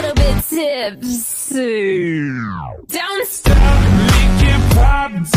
little bit tipsy. Don't Stop, make it pop.